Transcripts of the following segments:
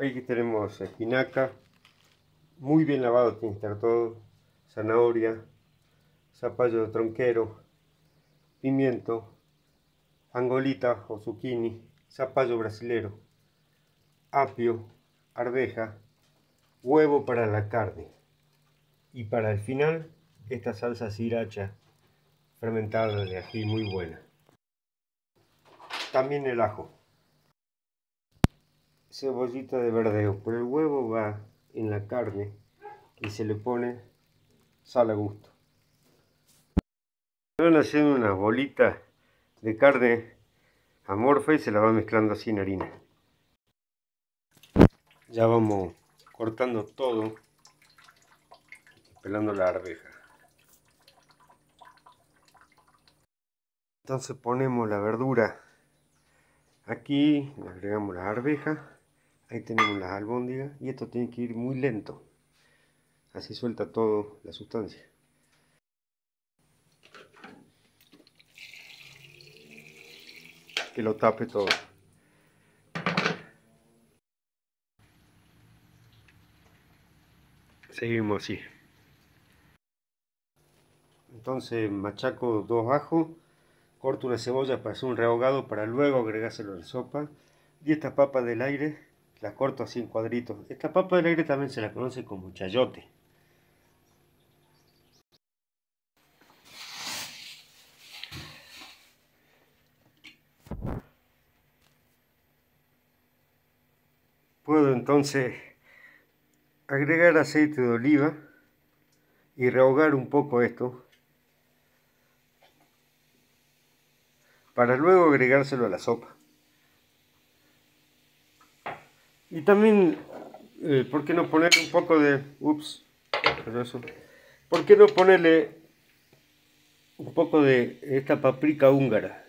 Aquí tenemos espinaca, muy bien lavado tiene que estar todo, zanahoria, zapallo tronquero, pimiento, angolita o zucchini, zapallo brasilero, apio, arveja, huevo para la carne y para el final esta salsa sriracha fermentada de ají muy buena. También el ajo, cebollita de verdeo, pero el huevo va en la carne y se le pone sal a gusto. Van haciendo unas bolitas de carne amorfa y se la va mezclando así en harina. Ya vamos cortando todo, pelando la arveja. Entonces ponemos la verdura aquí, le agregamos las arvejas, ahí tenemos las albóndigas y esto tiene que ir muy lento, así suelta toda la sustancia. Que lo tape todo. Seguimos así. Entonces machaco 2 ajos, corto una cebolla para hacer un rehogado para luego agregárselo a la sopa. Y estas papas del aire las corto así en cuadritos. Esta papa del aire también se la conoce como chayote. Puedo entonces agregar aceite de oliva y rehogar un poco esto para luego agregárselo a la sopa. Y también, ¿por qué no ponerle un poco de... ¿Por qué no ponerle un poco de esta paprika húngara?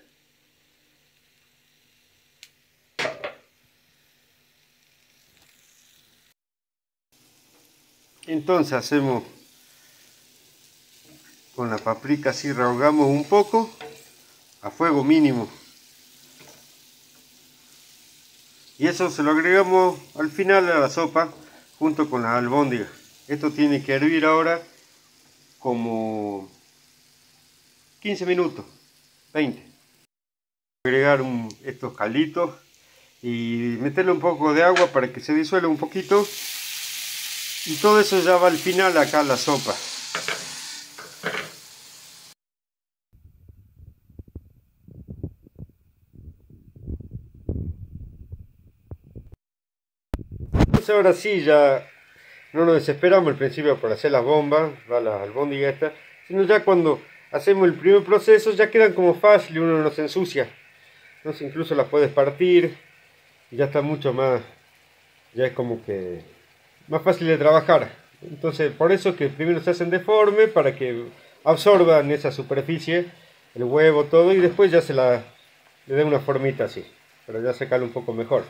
Entonces hacemos con la paprika así, rehogamos un poco a fuego mínimo. Y eso se lo agregamos al final de la sopa junto con las albóndigas. Esto tiene que hervir ahora como 15 minutos, 20. Agregar estos calditos y meterle un poco de agua para que se disuelva un poquito. Y todo eso ya va al final acá en la sopa. Entonces ahora sí ya no nos desesperamos al principio por hacer las bombas, las albóndigas estas, sino ya cuando hacemos el primer proceso ya quedan como fácil y uno no se ensucia. Entonces incluso las puedes partir y ya está mucho más, ya es como que más fácil de trabajar. Entonces por eso es que primero se hacen deforme para que absorban esa superficie, el huevo, todo, y después ya le den una formita así, pero ya se cala un poco mejor.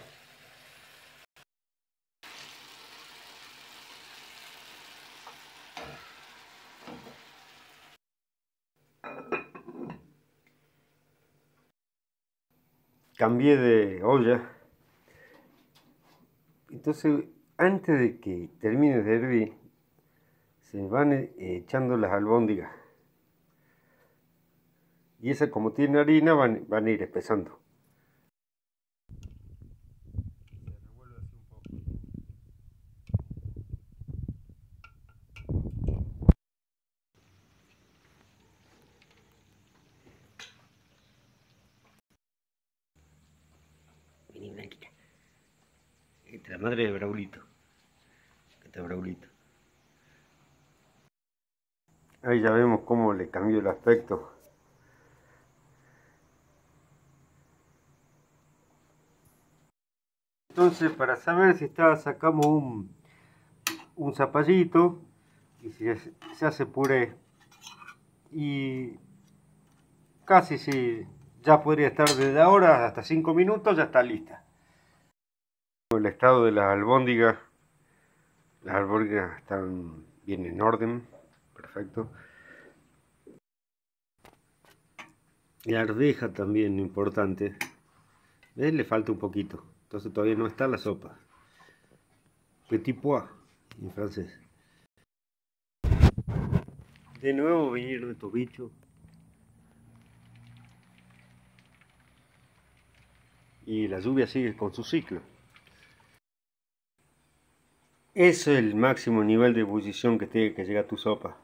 Cambié de olla. Entonces, antes de que termine de hervir, se van echando las albóndigas. Y esa, como tiene harina, van a ir espesando. Vení, Blanquita. Esta es la madre de Braulito. Este es Braulito. Ahí ya vemos cómo le cambió el aspecto. Entonces, para saber si está, sacamos un zapallito y si se hace puré. Y casi si ya podría estar desde ahora hasta 5 minutos, ya está lista. El estado de las albóndigas están bien en orden, perfecto. La arveja también importante. ¿Ves? Le falta un poquito, entonces todavía no está la sopa. Petit pois, en francés. De nuevo vinieron estos bichos. Y la lluvia sigue con su ciclo. Ese es el máximo nivel de ebullición que tiene que llegar a tu sopa.